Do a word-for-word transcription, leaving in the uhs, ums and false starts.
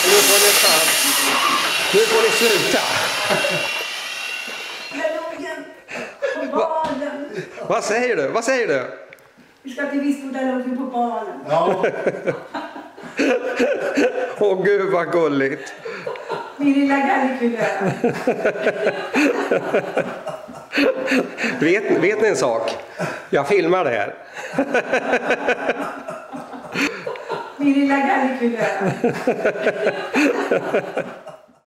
Nu får ni fan. Nu får ni sluta. Galogen på balen. Vad säger du? Vad säger du? Vi ska till Visbodalogen på balen. Ja. Åh oh, gud vad gulligt. Min lilla gallikulör. vet, vet ni en sak? Jag filmar det här. Min lilla gallikulör.